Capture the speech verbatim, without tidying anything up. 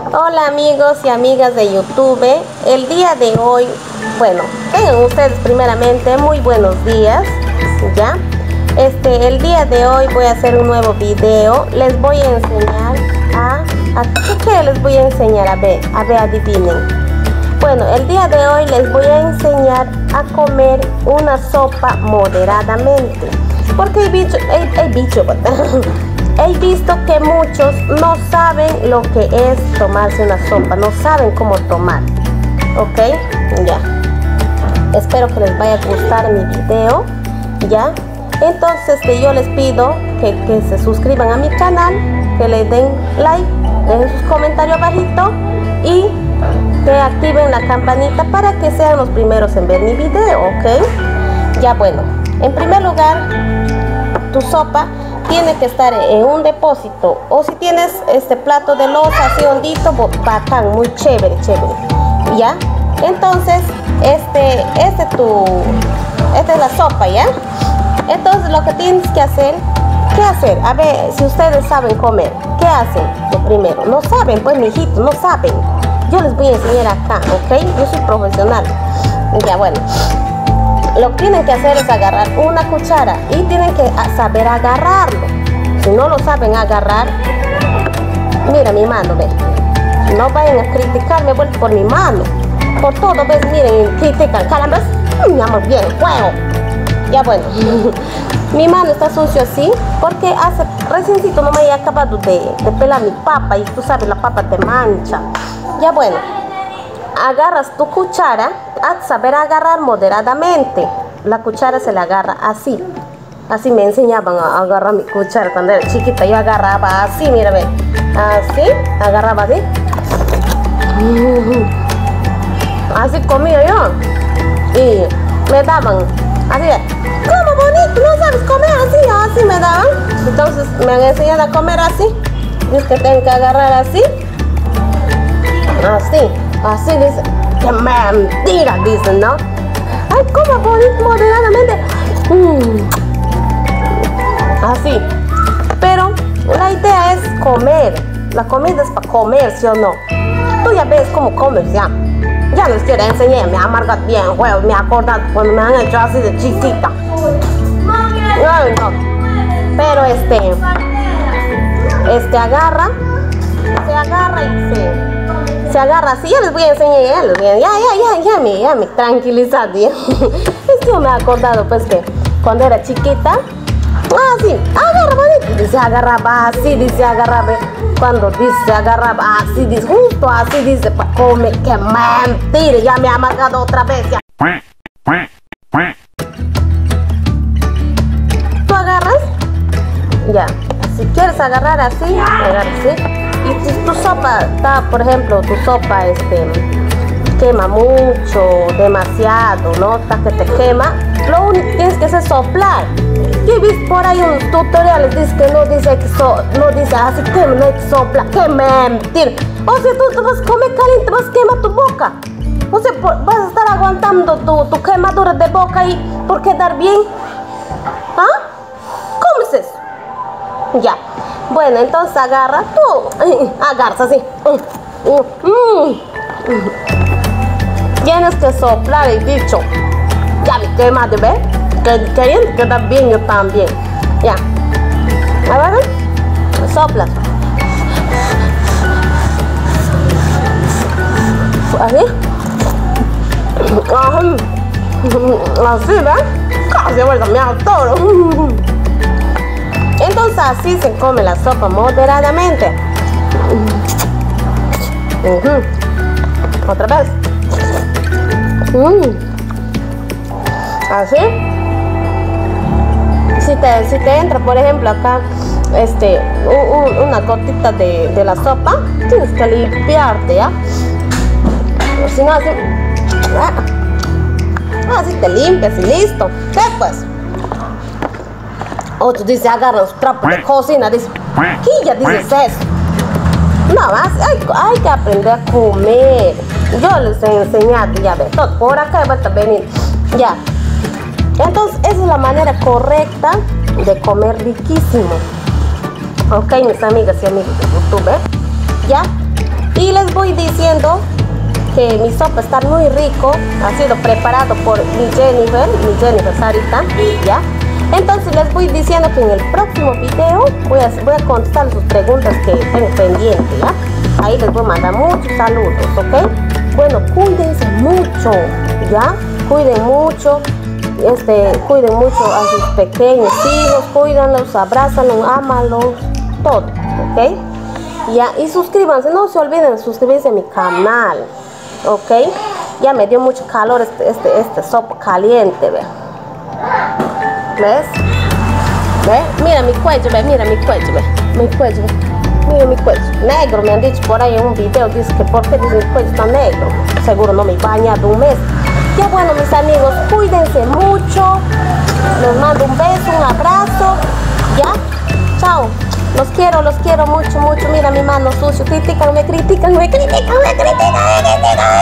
Hola amigos y amigas de YouTube. El día de hoy, bueno, tengan ustedes primeramente muy buenos días, ¿ya? Este, el día de hoy voy a hacer un nuevo video. Les voy a enseñar a, a ¿qué les voy a enseñar? A ver, a ver, adivinen. Bueno, el día de hoy les voy a enseñar a comer una sopa moderadamente. Porque he visto, he, he visto, he visto que muchos no saben lo que es tomarse una sopa, no saben cómo tomar. ¿Ok? Ya. Espero que les vaya a gustar mi video, ¿ya? Entonces que yo les pido que, que se suscriban a mi canal, que le den like, dejen sus comentarios abajito y que activen la campanita para que sean los primeros en ver mi video, ¿ok? Ya bueno, en primer lugar, tu sopa tiene que estar en un depósito, o si tienes este plato de loza así hondito, bacán, muy chévere, chévere, ¿ya? Entonces, este, este tu, esta es la sopa, ¿ya? Entonces lo que tienes que hacer, ¿qué hacer? A ver, si ustedes saben comer, ¿qué hacen? Lo primero, no saben, pues mijitos, no saben. Yo les voy a enseñar acá, ¿ok? Yo soy profesional. Ya, bueno. Lo que tienen que hacer es agarrar una cuchara y tienen que saber agarrarlo. Si no lo saben agarrar, mira mi mano, ve. No vayan a criticarme por mi mano. Por todo, ves, miren, critican. Caramba, mi amor, bien, juego. Ya bueno, mi mano está sucio así porque hace reciencito no me he acabado de, de pelar mi papa y tú sabes, la papa te mancha. Ya bueno, agarras tu cuchara, a saber agarrar moderadamente. La cuchara se la agarra así. Así me enseñaban a agarrar mi cuchara cuando era chiquita. Yo agarraba así, mira, ve. Así, agarraba así. Así comía yo. Y me daban, así de, ¿cómo bonito? ¿No sabes comer así? Así me daban. Entonces me han enseñado a comer así. Dice que tengo que agarrar así. Así, así dice. ¡Qué mentira! Dicen, ¿no? ¡Ay, cómo bonito, moderadamente! Mm. Así. Pero la idea es comer. La comida es para comer, ¿sí o no? Tú ya ves cómo comes, ya. Ya les quiero enseñar, me amarga bien, huevos, me acordan cuando me han hecho así de chiquita. Ay, no. Pero este, este agarra, se agarra y se, se agarra así. Ya les voy a enseñar, ya, les voy a, ya, ya, ya, ya me, ya me tranquilizad, ya. Es que yo me he acordado, pues, que cuando era chiquita, así, agarra, bonito, dice, agarraba así, dice, agarraba. Cuando dice agarraba así, dice, justo así, dice, para comer. ¡Qué mentira! Ya me ha amargado otra vez. Ya. ¿Tú agarras? Ya. Si quieres agarrar así, agarra así. Y si tu sopa está, por ejemplo, tu sopa este, quema mucho, demasiado, ¿no? Hasta que te quema, lo único que tienes que hacer es soplar. Yo he visto por ahí unos tutoriales, dice que no dice que so, no dice así que no hay que sopla, que mentira. O sea, tú te vas a comer caliente, vas a quemar tu boca. O sea, por, vas a estar aguantando tu, tu quemadura de boca y por quedar bien. ¿Ah? ¿Cómo es eso? Ya. Bueno, entonces agarra tú, agarras así. Tienes que soplar el dicho. Ya me quema de ver. Que queriendo quedar bien, yo también. Ya. A ver, soplas. Así. Así, ¿ves? Casi vuelta me hago todo. Entonces así se come la sopa moderadamente. Uh-huh. Otra vez. Uh. Así. Si te, si te entra, por ejemplo, acá este, un, un, una gotita de, de la sopa, tienes que limpiarte, ¿ya? Si no, así, ah, así te limpias y listo. Después, otro dice, agarra los trapos de cocina, dice, ¿qué ya dices eso? No, más, hay, hay que aprender a comer. Yo les he enseñado, ya ves, todo por acá va a venir, ya. Entonces, esa es la manera correcta de comer riquísimo. Ok, mis amigas y amigos de YouTube, ¿eh? ¿Ya? Y les voy diciendo que mi sopa está muy rico, ha sido preparado por mi Jennifer, mi Jennifer Sarita, ¿ya? Entonces les voy diciendo que en el próximo video voy a, voy a contestar sus preguntas que tengo pendientes, ¿ya? Ahí les voy a mandar muchos saludos, ¿ok? Bueno, cuídense mucho, ¿ya? Cuiden mucho, este, cuiden mucho a sus pequeños hijos, cuídanlos, abrázalos, ámalos, todo, ¿ok? Ya, y suscríbanse, no se olviden de suscribirse a mi canal, ¿ok? Ya me dio mucho calor este, este, este sopa caliente, ¿ve? ¿Ves? ¿Ve? Mira mi cuello, ve, mira mi cuello, ve, mi cuello, ve. Mira mi cuello, negro, me han dicho por ahí en un video, dice que por qué dice mi cuello está negro, seguro no me he bañado un mes. Ya bueno, mis amigos, cuídense mucho, les mando un beso, un abrazo, ya, chao, los quiero, los quiero mucho, mucho, mira mi mano sucio, critican, me critican, me critican, me critican, me critican.